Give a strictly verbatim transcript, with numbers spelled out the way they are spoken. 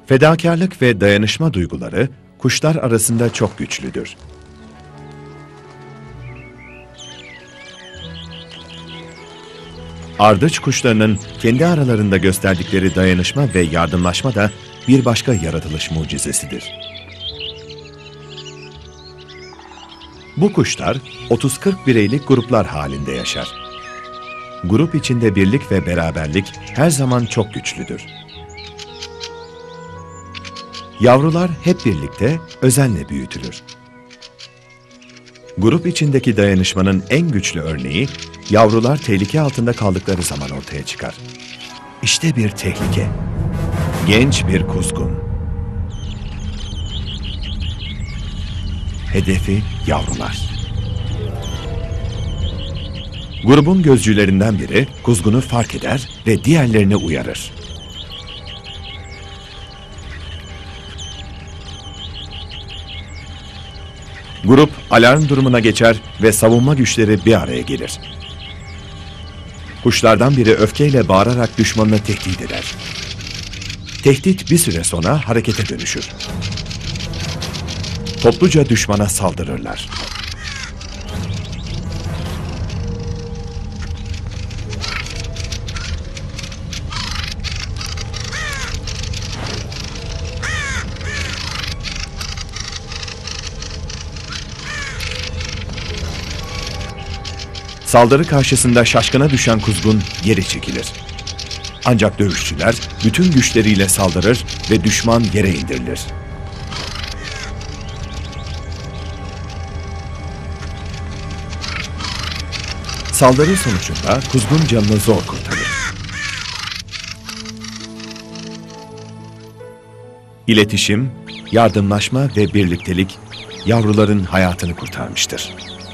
Fedakarlık ve dayanışma duyguları kuşlar arasında çok güçlüdür. Ardıç kuşlarının kendi aralarında gösterdikleri dayanışma ve yardımlaşma da bir başka yaratılış mucizesidir. Bu kuşlar otuz kırk bireylik gruplar halinde yaşar. Grup içinde birlik ve beraberlik her zaman çok güçlüdür. Yavrular hep birlikte özenle büyütülür. Grup içindeki dayanışmanın en güçlü örneği, yavrular tehlike altında kaldıkları zaman ortaya çıkar. İşte bir tehlike. Genç bir kuzgun. Hedefi yavrular. Grubun gözcülerinden biri kuzgunu fark eder ve diğerlerini uyarır. Grup alarm durumuna geçer ve savunma güçleri bir araya gelir. Kuşlardan biri öfkeyle bağırarak düşmanını tehdit eder. Tehdit bir süre sonra harekete dönüşür. Topluca düşmana saldırırlar. Saldırı karşısında şaşkına düşen kuzgun geri çekilir. Ancak dövüşçüler bütün güçleriyle saldırır ve düşman yere indirilir. Saldırı sonucunda kuzgun canını zor kurtarır. İletişim, yardımlaşma ve birliktelik yavruların hayatını kurtarmıştır.